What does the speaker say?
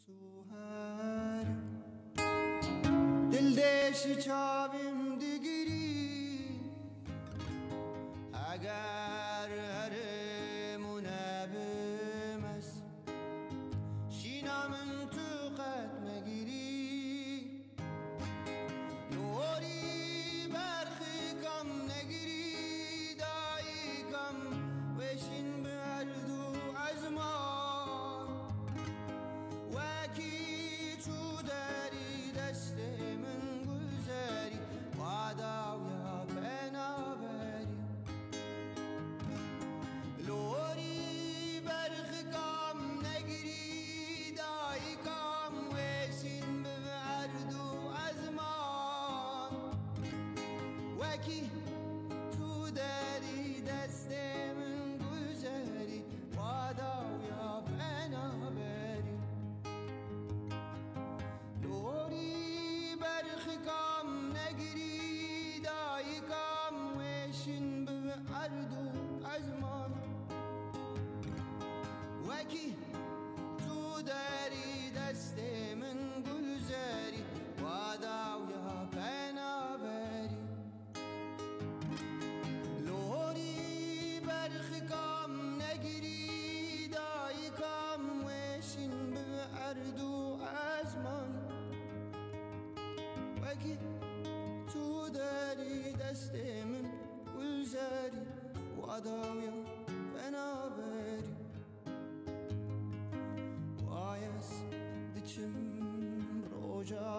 دل دشی چاویم دیگری اگر هرمونه بمس شینامن تو قد مگیری نوری برخی کم نگیری دایی کم وشین بردو از ما وکی تو داری دست من گذاری وعداو یا بنابری لوری برخی کم نگیری دایی کم وشین بردو از ما وکی تو داری دست من گذاری وعداو یا بنابری لوری برخی کم نگیری دایی کم وشین بردو از ما وکی تو داری دست من گذاری وعداو یا بنابری لوری برخی کم نگیری دایی کم وشین بردو از من وکی تو داری دست من گذاری وعداو یا بنابری وایس دچم روجا